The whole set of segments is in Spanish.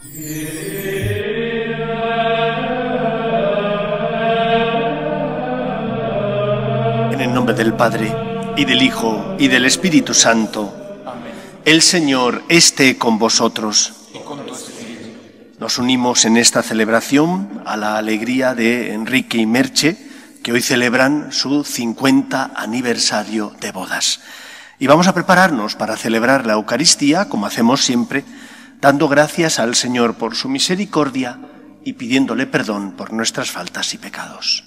En el nombre del Padre, y del Hijo, y del Espíritu Santo. Amén. El Señor esté con vosotros. Y con tu espíritu. Nos unimos en esta celebración a la alegría de Enrique y Merche, que hoy celebran su 50 aniversario de bodas. Y vamos a prepararnos para celebrar la Eucaristía, como hacemos siempre, dando gracias al Señor por su misericordia y pidiéndole perdón por nuestras faltas y pecados.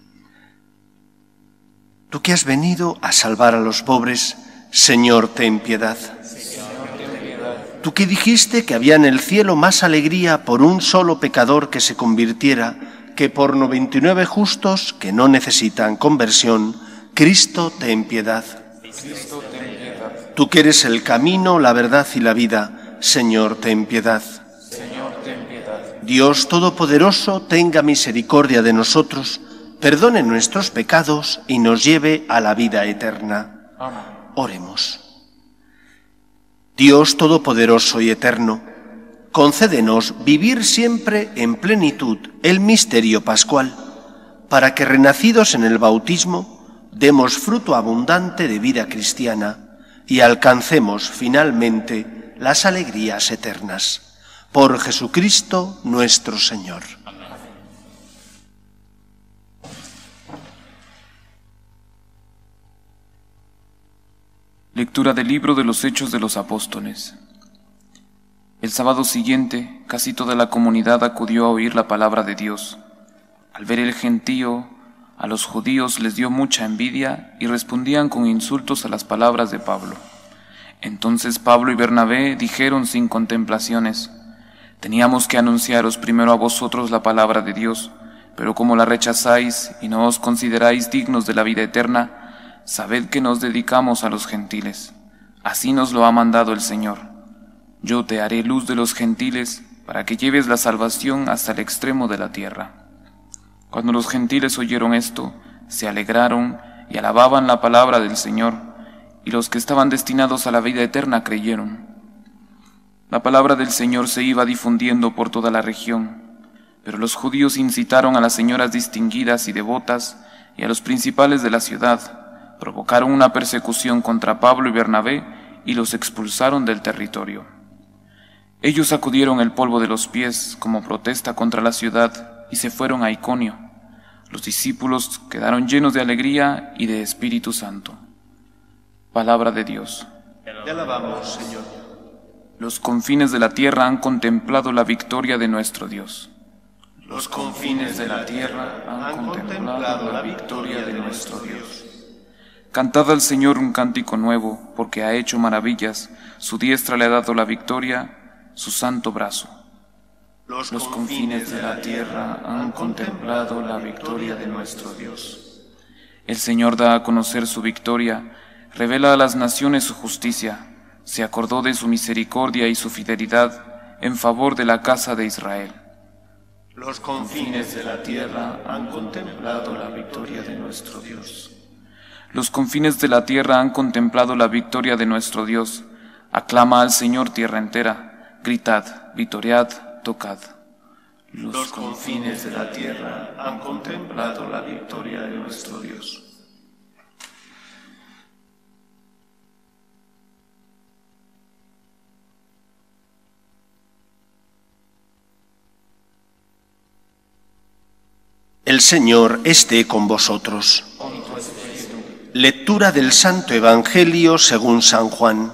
Tú que has venido a salvar a los pobres, Señor, ten piedad. Tú que dijiste que había en el cielo más alegría por un solo pecador que se convirtiera que por 99 justos que no necesitan conversión, Cristo, ten piedad. Cristo, ten piedad. Tú que eres el camino, la verdad y la vida, Señor, ten piedad. Señor, ten piedad. Dios Todopoderoso, tenga misericordia de nosotros, perdone nuestros pecados y nos lleve a la vida eterna. Amén. Oremos. Dios Todopoderoso y Eterno, concédenos vivir siempre en plenitud el misterio pascual, para que renacidos en el bautismo demos fruto abundante de vida cristiana y alcancemos finalmente las alegrías eternas. Por Jesucristo nuestro Señor. Lectura del libro de los Hechos de los Apóstoles. El sábado siguiente, casi toda la comunidad acudió a oír la palabra de Dios. Al ver el gentío, a los judíos les dio mucha envidia y respondían con insultos a las palabras de Pablo. Entonces Pablo y Bernabé dijeron sin contemplaciones: «Teníamos que anunciaros primero a vosotros la palabra de Dios, pero como la rechazáis y no os consideráis dignos de la vida eterna, sabed que nos dedicamos a los gentiles. Así nos lo ha mandado el Señor. Yo te haré luz de los gentiles para que lleves la salvación hasta el extremo de la tierra». Cuando los gentiles oyeron esto, se alegraron y alababan la palabra del Señor, y los que estaban destinados a la vida eterna creyeron. La palabra del Señor se iba difundiendo por toda la región, pero los judíos incitaron a las señoras distinguidas y devotas y a los principales de la ciudad, provocaron una persecución contra Pablo y Bernabé y los expulsaron del territorio. Ellos sacudieron el polvo de los pies como protesta contra la ciudad y se fueron a Iconio. Los discípulos quedaron llenos de alegría y de Espíritu Santo. Palabra de Dios. Te alabamos, Señor. Los confines de la tierra han contemplado la victoria de nuestro Dios. Los confines de la tierra han contemplado la victoria de nuestro Dios. Cantad al Señor un cántico nuevo, porque ha hecho maravillas, su diestra le ha dado la victoria, su santo brazo. Los confines de la tierra han contemplado la victoria de nuestro Dios. El Señor da a conocer su victoria, revela a las naciones su justicia, se acordó de su misericordia y su fidelidad en favor de la casa de Israel. Los confines de la tierra han contemplado la victoria de nuestro Dios. Los confines de la tierra han contemplado la victoria de nuestro Dios. Aclama al Señor tierra entera. Gritad, vitoriad, tocad. Los confines de la tierra han contemplado la victoria de nuestro Dios. El Señor esté con vosotros. Lectura del Santo Evangelio según San Juan.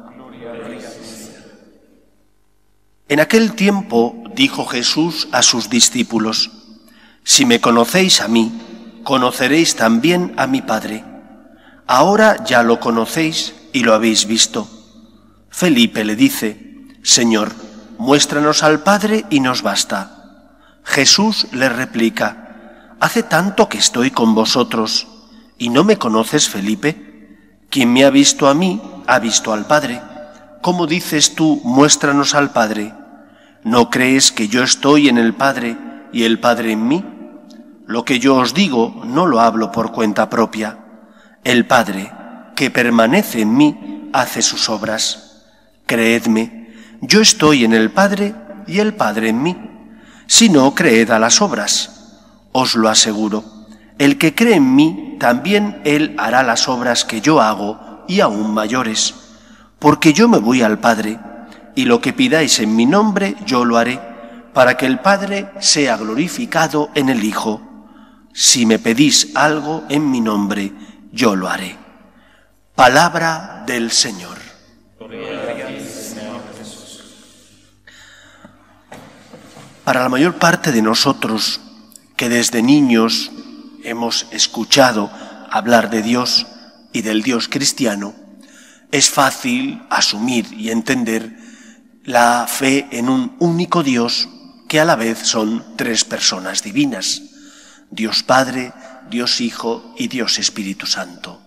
En aquel tiempo dijo Jesús a sus discípulos: «Si me conocéis a mí, conoceréis también a mi Padre. Ahora ya lo conocéis y lo habéis visto». Felipe le dice: «Señor, muéstranos al Padre y nos basta». Jesús le replica: «¿Hace tanto que estoy con vosotros y no me conoces, Felipe? Quien me ha visto a mí, ha visto al Padre. ¿Cómo dices tú, muéstranos al Padre? ¿No crees que yo estoy en el Padre y el Padre en mí? Lo que yo os digo no lo hablo por cuenta propia. El Padre, que permanece en mí, hace sus obras. Creedme, yo estoy en el Padre y el Padre en mí. Si no, creed a las obras. Os lo aseguro, el que cree en mí, también él hará las obras que yo hago y aún mayores, porque yo me voy al Padre, y lo que pidáis en mi nombre yo lo haré, para que el Padre sea glorificado en el Hijo. Si me pedís algo en mi nombre, yo lo haré. Palabra del Señor. Para la mayor parte de nosotros, que desde niños hemos escuchado hablar de Dios y del Dios cristiano, es fácil asumir y entender la fe en un único Dios que a la vez son tres personas divinas: Dios Padre, Dios Hijo y Dios Espíritu Santo.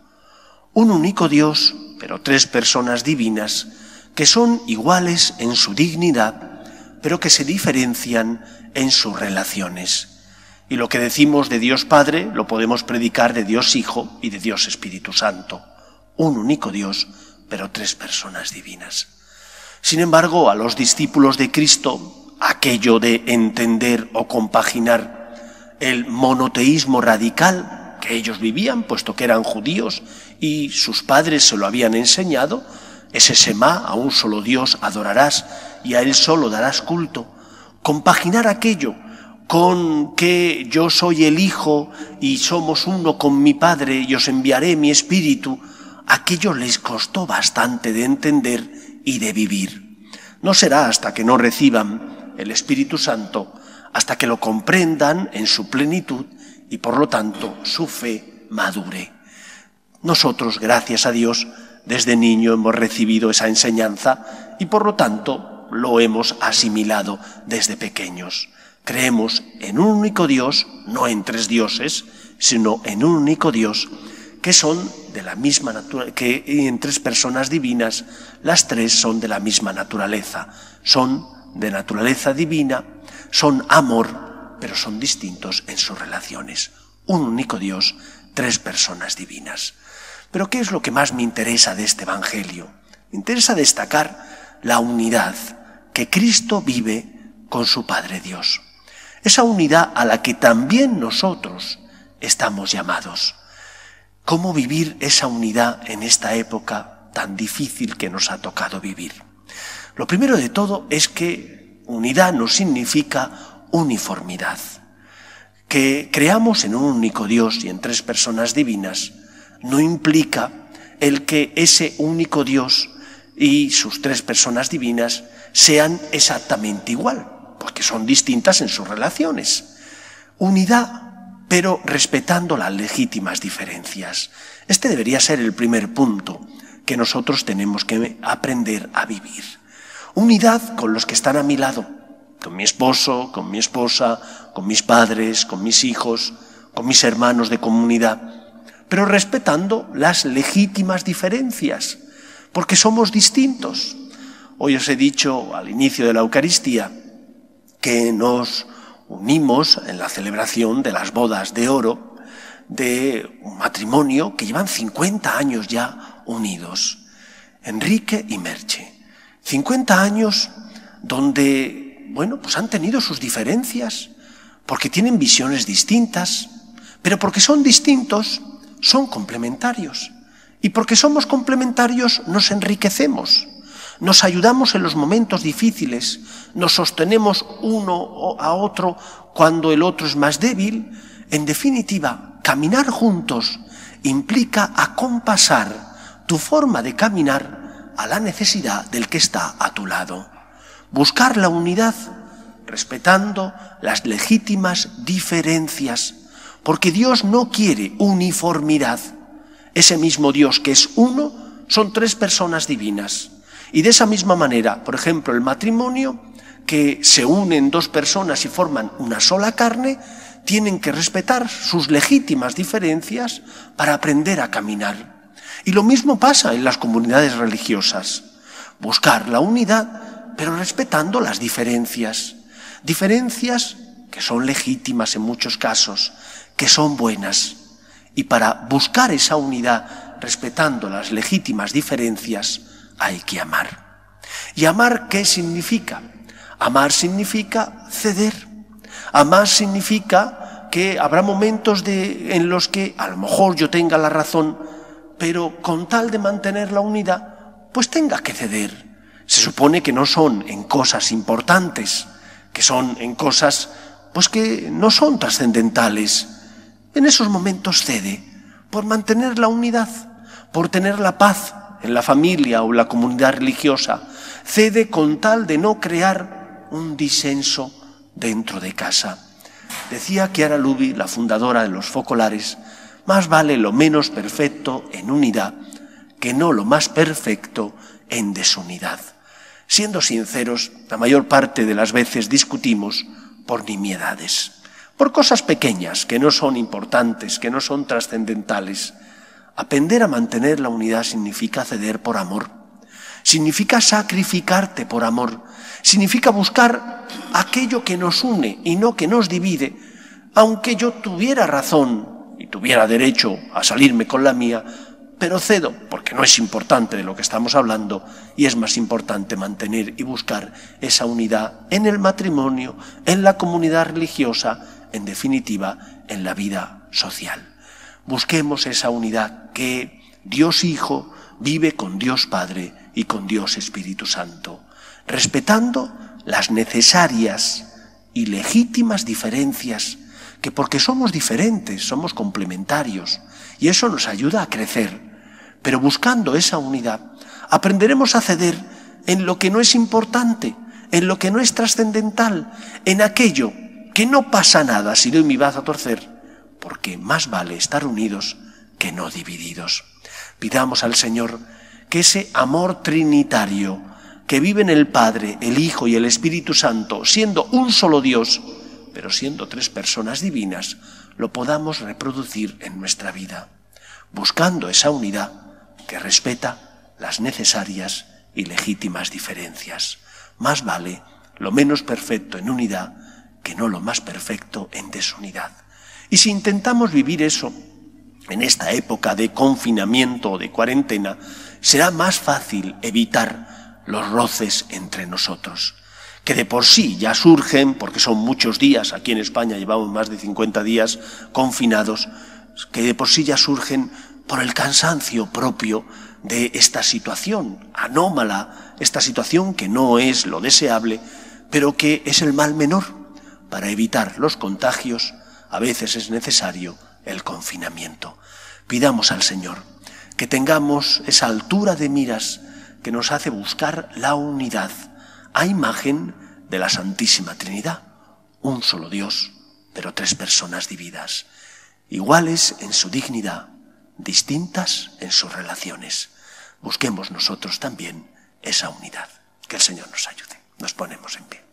Un único Dios, pero tres personas divinas que son iguales en su dignidad, pero que se diferencian en sus relaciones. Y lo que decimos de Dios Padre lo podemos predicar de Dios Hijo y de Dios Espíritu Santo. Un único Dios, pero tres personas divinas. Sin embargo, a los discípulos de Cristo, aquello de entender o compaginar el monoteísmo radical que ellos vivían, puesto que eran judíos y sus padres se lo habían enseñado, ese Semá, a un solo Dios adorarás y a Él solo darás culto, compaginar aquello con que yo soy el Hijo y somos uno con mi Padre y os enviaré mi Espíritu, aquello les costó bastante de entender y de vivir. No será hasta que no reciban el Espíritu Santo, hasta que lo comprendan en su plenitud y por lo tanto su fe madure. Nosotros, gracias a Dios, desde niño hemos recibido esa enseñanza y por lo tanto lo hemos asimilado desde pequeños. Creemos en un único Dios, no en tres dioses, sino en un único Dios, que son de la misma naturaleza, que en tres personas divinas, las tres son de la misma naturaleza, son de naturaleza divina, son amor, pero son distintos en sus relaciones. Un único Dios, tres personas divinas. Pero ¿qué es lo que más me interesa de este Evangelio? Me interesa destacar la unidad que Cristo vive con su Padre Dios. Esa unidad a la que también nosotros estamos llamados. ¿Cómo vivir esa unidad en esta época tan difícil que nos ha tocado vivir? Lo primero de todo es que unidad no significa uniformidad. Que creamos en un único Dios y en tres personas divinas no implica el que ese único Dios y sus tres personas divinas sean exactamente igual, porque son distintas en sus relaciones. Unidad, pero respetando las legítimas diferencias. Este debería ser el primer punto que nosotros tenemos que aprender a vivir. Unidad con los que están a mi lado, con mi esposo, con mi esposa, con mis padres, con mis hijos, con mis hermanos de comunidad, pero respetando las legítimas diferencias, porque somos distintos. Hoy os he dicho al inicio de la Eucaristía que nos unimos en la celebración de las bodas de oro de un matrimonio que llevan 50 años ya unidos, Enrique y Merche. 50 años donde, bueno, pues han tenido sus diferencias, porque tienen visiones distintas, pero porque son distintos, son complementarios. Y porque somos complementarios nos enriquecemos, nos ayudamos en los momentos difíciles, nos sostenemos uno a otro cuando el otro es más débil. En definitiva, caminar juntos implica acompasar tu forma de caminar a la necesidad del que está a tu lado. Buscar la unidad respetando las legítimas diferencias, porque Dios no quiere uniformidad. Ese mismo Dios que es uno, son tres personas divinas. Y de esa misma manera, por ejemplo, el matrimonio, que se unen dos personas y forman una sola carne, tienen que respetar sus legítimas diferencias para aprender a caminar. Y lo mismo pasa en las comunidades religiosas. Buscar la unidad, pero respetando las diferencias. Diferencias que son legítimas en muchos casos, que son buenas. Y para buscar esa unidad, respetando las legítimas diferencias, hay que amar. ¿Y amar qué significa? Amar significa ceder. Amar significa que habrá momentos en los que a lo mejor yo tenga la razón, pero con tal de mantener la unidad, pues tenga que ceder. Se supone que no son en cosas importantes, que son en cosas pues que no son trascendentales. En esos momentos cede por mantener la unidad, por tener la paz en la familia o la comunidad religiosa. Cede con tal de no crear un disenso dentro de casa. Decía Chiara Lubich, la fundadora de los focolares, más vale lo menos perfecto en unidad que no lo más perfecto en desunidad. Siendo sinceros, la mayor parte de las veces discutimos por nimiedades, por cosas pequeñas que no son importantes, que no son trascendentales. Aprender a mantener la unidad significa ceder por amor, significa sacrificarte por amor, significa buscar aquello que nos une y no que nos divide, aunque yo tuviera razón y tuviera derecho a salirme con la mía, pero cedo porque no es importante de lo que estamos hablando y es más importante mantener y buscar esa unidad en el matrimonio, en la comunidad religiosa, en definitiva, en la vida social. Busquemos esa unidad que Dios Hijo vive con Dios Padre y con Dios Espíritu Santo, respetando las necesarias y legítimas diferencias, que porque somos diferentes, somos complementarios, y eso nos ayuda a crecer. Pero buscando esa unidad, aprenderemos a ceder en lo que no es importante, en lo que no es trascendental, en aquello que no pasa nada si doy mi brazo a torcer, porque más vale estar unidos que no divididos. Pidamos al Señor que ese amor trinitario que vive en el Padre, el Hijo y el Espíritu Santo, siendo un solo Dios, pero siendo tres personas divinas, lo podamos reproducir en nuestra vida, buscando esa unidad que respeta las necesarias y legítimas diferencias. Más vale lo menos perfecto en unidad que no lo más perfecto en desunidad. Y si intentamos vivir eso en esta época de confinamiento o de cuarentena, será más fácil evitar los roces entre nosotros, que de por sí ya surgen, porque son muchos días, aquí en España llevamos más de 50 días confinados, que de por sí ya surgen por el cansancio propio de esta situación anómala, esta situación que no es lo deseable, pero que es el mal menor. Para evitar los contagios, a veces es necesario el confinamiento. Pidamos al Señor que tengamos esa altura de miras que nos hace buscar la unidad a imagen de la Santísima Trinidad, un solo Dios, pero tres personas divididas, iguales en su dignidad, distintas en sus relaciones. Busquemos nosotros también esa unidad. Que el Señor nos ayude. Nos ponemos en pie.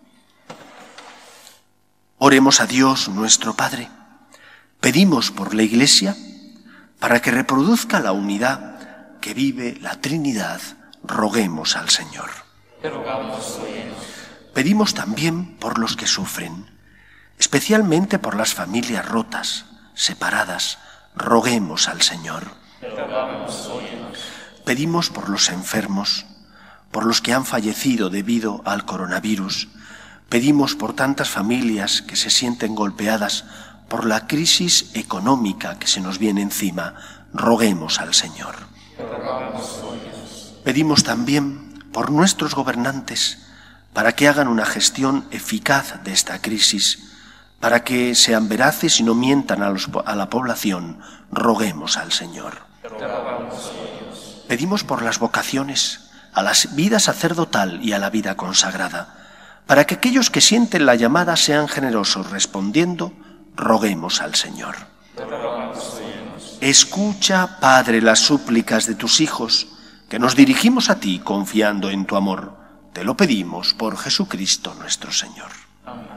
Oremos a Dios nuestro Padre. Pedimos por la Iglesia para que reproduzca la unidad que vive la Trinidad. Roguemos al Señor. Te rogamos, óyenos. Pedimos también por los que sufren, especialmente por las familias rotas, separadas. Roguemos al Señor. Te rogamos, óyenos. Pedimos por los enfermos, por los que han fallecido debido al coronavirus. Pedimos por tantas familias que se sienten golpeadas por la crisis económica que se nos viene encima. Roguemos al Señor. Te rogamos, óyenos. Pedimos también por nuestros gobernantes para que hagan una gestión eficaz de esta crisis, para que sean veraces y no mientan a la población. Roguemos al Señor. Te rogamos, óyenos. Pedimos por las vocaciones, a la vida sacerdotal y a la vida consagrada, para que aquellos que sienten la llamada sean generosos respondiendo. Roguemos al Señor. Te rogamos, óyenos. Escucha, Padre, las súplicas de tus hijos, que nos dirigimos a ti confiando en tu amor. Te lo pedimos por Jesucristo nuestro Señor. Amén.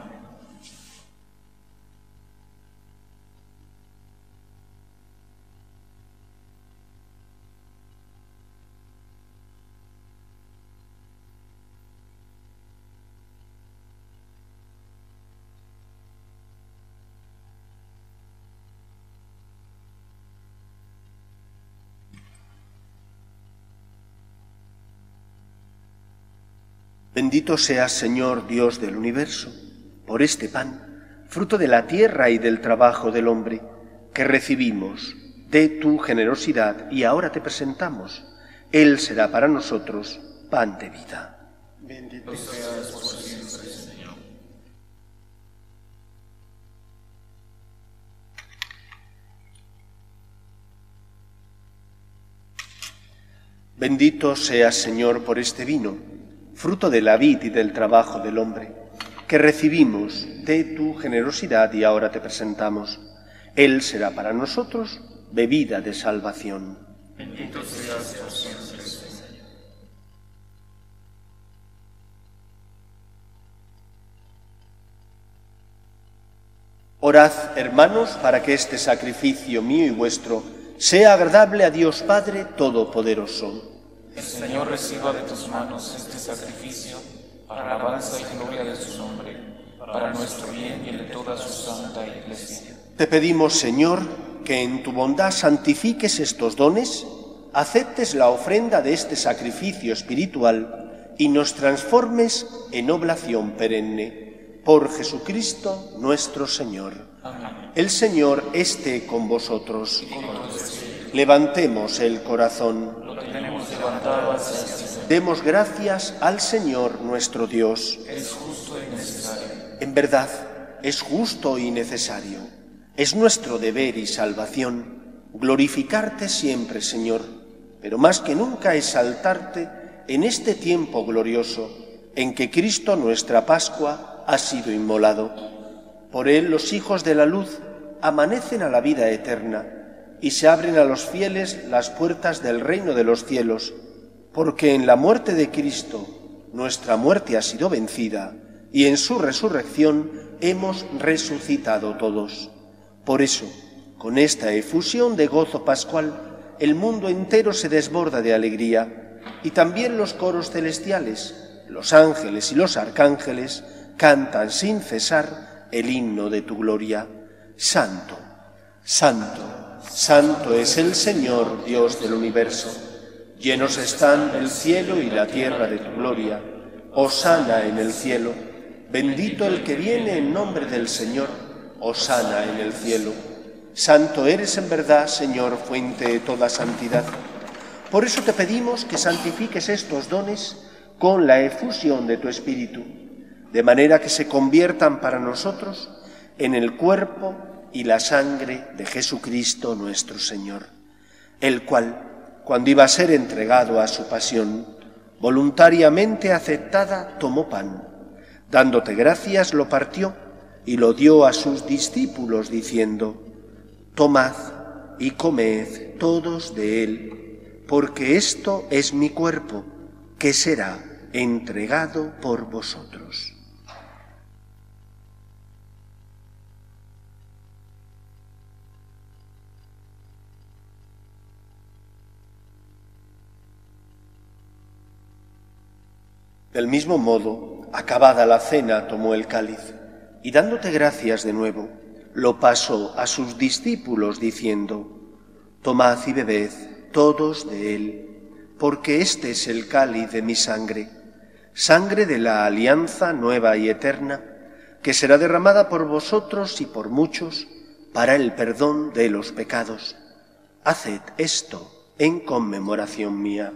Bendito seas, Señor Dios del universo, por este pan, fruto de la tierra y del trabajo del hombre, que recibimos de tu generosidad y ahora te presentamos. Él será para nosotros pan de vida. Bendito seas por siempre, Señor. Bendito seas, Señor, por este vino, fruto de la vid y del trabajo del hombre, que recibimos de tu generosidad y ahora te presentamos. Él será para nosotros bebida de salvación. Bendito seas por siempre, Señor. Orad, hermanos, para que este sacrificio mío y vuestro sea agradable a Dios Padre Todopoderoso. El Señor reciba de tus manos este sacrificio para alabanza y gloria de su nombre, para nuestro bien y el de toda su santa Iglesia. Te pedimos, Señor, que en tu bondad santifiques estos dones, aceptes la ofrenda de este sacrificio espiritual y nos transformes en oblación perenne. Por Jesucristo nuestro Señor. Amén. El Señor esté con vosotros. Levantemos el corazón. Lo tenemos levantado hacia el Señor. Demos gracias al Señor nuestro Dios. Es justo y necesario. En verdad, es justo y necesario. Es nuestro deber y salvación glorificarte siempre, Señor, pero más que nunca exaltarte en este tiempo glorioso en que Cristo, nuestra Pascua, ha sido inmolado. Por él los hijos de la luz amanecen a la vida eterna y se abren a los fieles las puertas del reino de los cielos, porque en la muerte de Cristo nuestra muerte ha sido vencida y en su resurrección hemos resucitado todos. Por eso, con esta efusión de gozo pascual, el mundo entero se desborda de alegría y también los coros celestiales, los ángeles y los arcángeles cantan sin cesar el himno de tu gloria. Santo, santo, santo es el Señor, Dios del universo. Llenos están el cielo y la tierra de tu gloria. Hosana en el cielo. Bendito el que viene en nombre del Señor. Hosana en el cielo. Santo eres en verdad, Señor, fuente de toda santidad. Por eso te pedimos que santifiques estos dones con la efusión de tu Espíritu, de manera que se conviertan para nosotros en el cuerpo y la sangre de Jesucristo nuestro Señor, el cual, cuando iba a ser entregado a su pasión, voluntariamente aceptada, tomó pan, dándote gracias, lo partió y lo dio a sus discípulos, diciendo: Tomad y comed todos de él, porque esto es mi cuerpo, que será entregado por vosotros. Del mismo modo, acabada la cena, tomó el cáliz, y dándote gracias de nuevo, lo pasó a sus discípulos, diciendo: Tomad y bebed todos de él, porque este es el cáliz de mi sangre, sangre de la alianza nueva y eterna, que será derramada por vosotros y por muchos para el perdón de los pecados. Haced esto en conmemoración mía.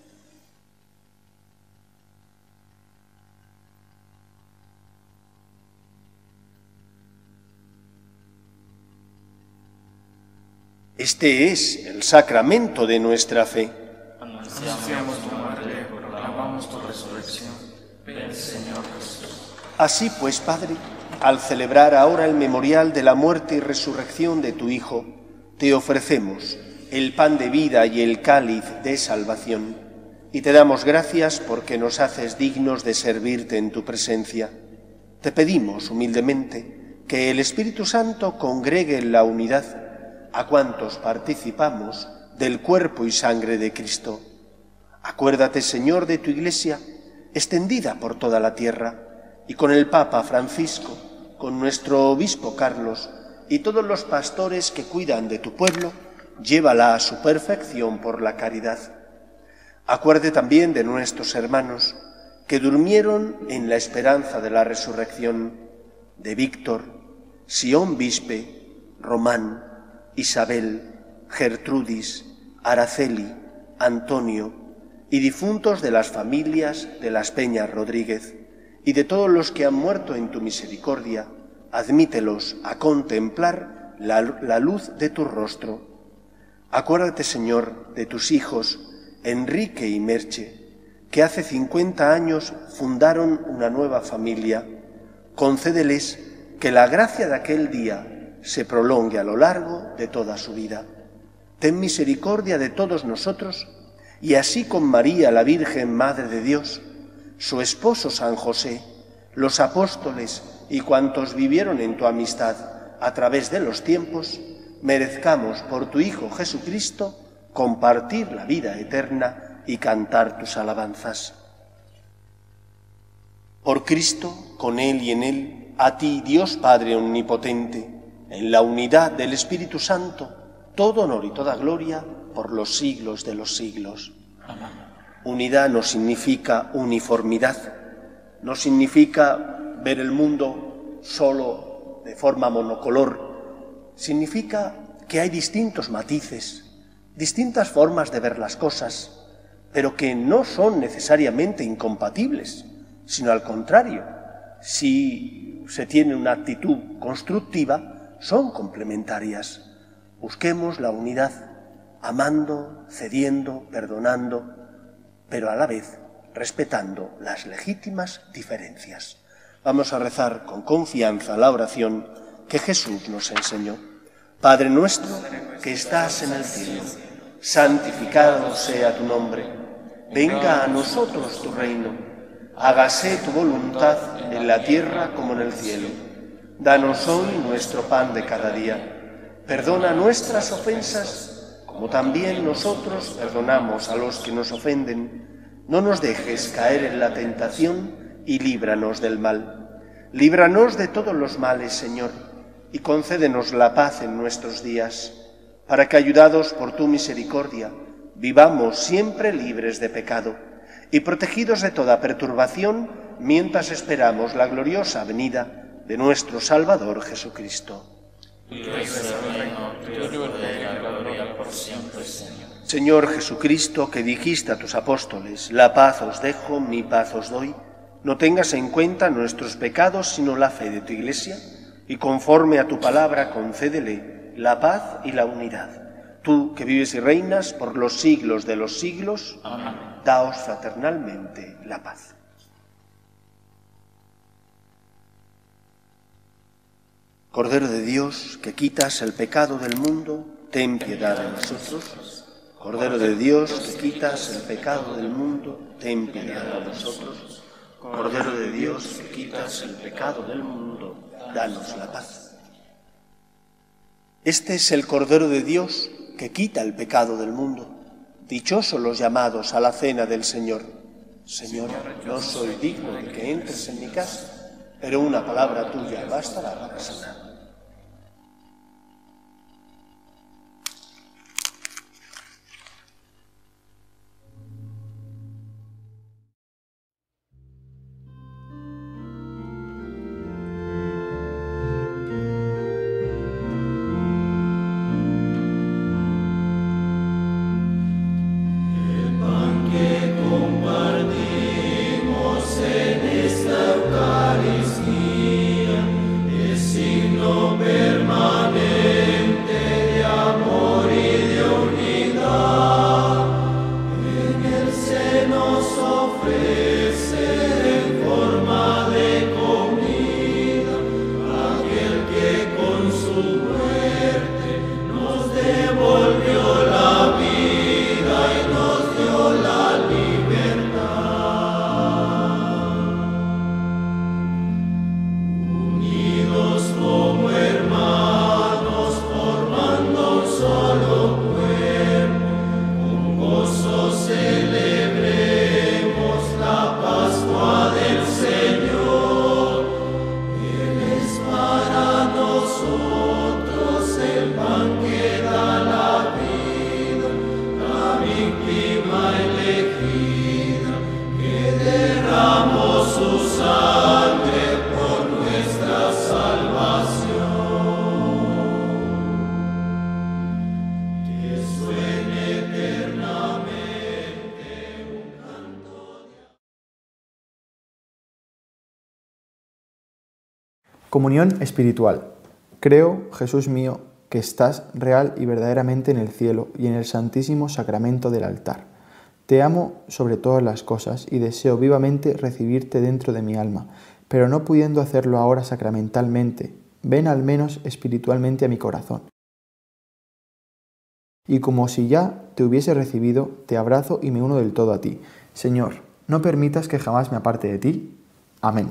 Este es el sacramento de nuestra fe. Anunciamos tu muerte, proclamamos tu resurrección. Ven, Señor Jesús. Así pues, Padre, al celebrar ahora el memorial de la muerte y resurrección de tu Hijo, te ofrecemos el pan de vida y el cáliz de salvación, y te damos gracias porque nos haces dignos de servirte en tu presencia. Te pedimos humildemente que el Espíritu Santo congregue en la unidad a cuantos participamos del cuerpo y sangre de Cristo. Acuérdate, Señor, de tu Iglesia, extendida por toda la tierra, y con el Papa Francisco, con nuestro Obispo Carlos y todos los pastores que cuidan de tu pueblo, llévala a su perfección por la caridad. Acuérdate también de nuestros hermanos que durmieron en la esperanza de la resurrección, de Víctor, Sión Bispe, Román, Isabel, Gertrudis, Araceli, Antonio y difuntos de las familias de las Peñas Rodríguez y de todos los que han muerto en tu misericordia, admítelos a contemplar la luz de tu rostro. Acuérdate, Señor, de tus hijos Enrique y Merche, que hace 50 años fundaron una nueva familia. Concédeles que la gracia de aquel día se prolongue a lo largo de toda su vida. Ten misericordia de todos nosotros, y así con María, la Virgen Madre de Dios, su esposo San José, los apóstoles y cuantos vivieron en tu amistad a través de los tiempos, merezcamos por tu Hijo Jesucristo compartir la vida eterna y cantar tus alabanzas. Por Cristo, con Él y en Él, a ti, Dios Padre Omnipotente, en la unidad del Espíritu Santo, todo honor y toda gloria por los siglos de los siglos. Amén. Unidad no significa uniformidad, no significa ver el mundo solo de forma monocolor, significa que hay distintos matices, distintas formas de ver las cosas, pero que no son necesariamente incompatibles, sino al contrario, si se tiene una actitud constructiva, son complementarias. Busquemos la unidad, amando, cediendo, perdonando, pero a la vez respetando las legítimas diferencias. Vamos a rezar con confianza la oración que Jesús nos enseñó. Padre nuestro que estás en el cielo, santificado sea tu nombre. Venga a nosotros tu reino. Hágase tu voluntad en la tierra como en el cielo. Danos hoy nuestro pan de cada día. Perdona nuestras ofensas, como también nosotros perdonamos a los que nos ofenden. No nos dejes caer en la tentación y líbranos del mal. Líbranos de todos los males, Señor, y concédenos la paz en nuestros días, para que, ayudados por tu misericordia, vivamos siempre libres de pecado y protegidos de toda perturbación, mientras esperamos la gloriosa venida de nuestro Salvador Jesucristo. Señor Jesucristo, que dijiste a tus apóstoles, la paz os dejo, mi paz os doy, no tengas en cuenta nuestros pecados, sino la fe de tu Iglesia, y conforme a tu palabra concédele la paz y la unidad. Tú, que vives y reinas por los siglos de los siglos, amén. Daos fraternalmente la paz. Cordero de Dios, que quitas el pecado del mundo, ten piedad de nosotros. Cordero de Dios, que quitas el pecado del mundo, ten piedad de nosotros. Cordero de Dios, que quitas el pecado del mundo, danos la paz. Este es el Cordero de Dios que quita el pecado del mundo. Dichosos los llamados a la cena del Señor. Señor, no soy digno de que entres en mi casa, pero una palabra tuya bastará para sanar. Compartimos en esta Eucaristía, es signo Comunión espiritual. Creo, Jesús mío, que estás real y verdaderamente en el cielo y en el santísimo sacramento del altar. Te amo sobre todas las cosas y deseo vivamente recibirte dentro de mi alma, pero no pudiendo hacerlo ahora sacramentalmente, ven al menos espiritualmente a mi corazón. Y como si ya te hubiese recibido, te abrazo y me uno del todo a ti. Señor, no permitas que jamás me aparte de ti. Amén.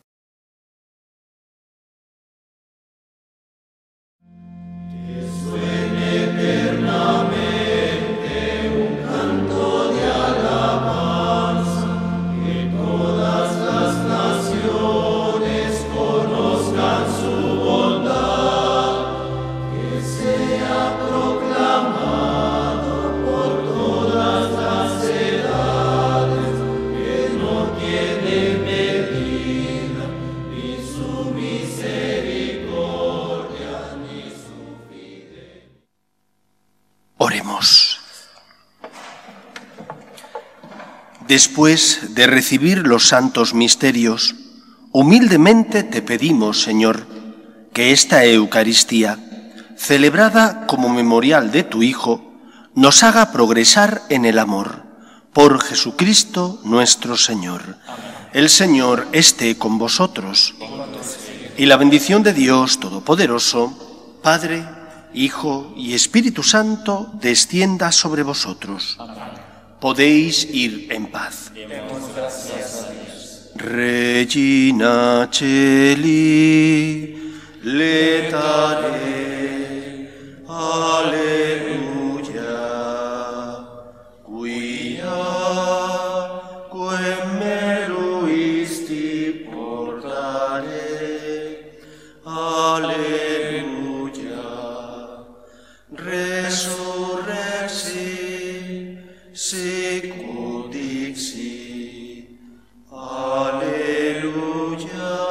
Oremos. Después de recibir los santos misterios, humildemente te pedimos, Señor, que esta Eucaristía, celebrada como memorial de tu Hijo, nos haga progresar en el amor. Por Jesucristo nuestro Señor. El Señor esté con vosotros. Y la bendición de Dios Todopoderoso, Padre, Hijo y Espíritu Santo, descienda sobre vosotros. Podéis ir en paz. Regina Celi, letare, alleluia, quia quem meruisti portare, alleluia, resurrexi, sicut dixi, alleluia.